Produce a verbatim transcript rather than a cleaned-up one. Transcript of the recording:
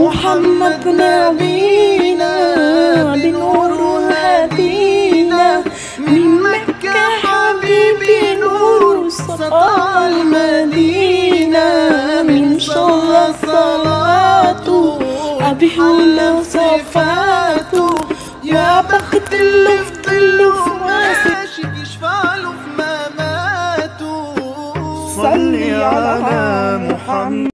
محمد نبينا بنور هدينا من مكة حبيبي نور سطع المدينة من شر صلاته أبيهنا صفاته يا بخت اللي فضلوا في راسك يشفعلوا في مماته. صلي على محمد.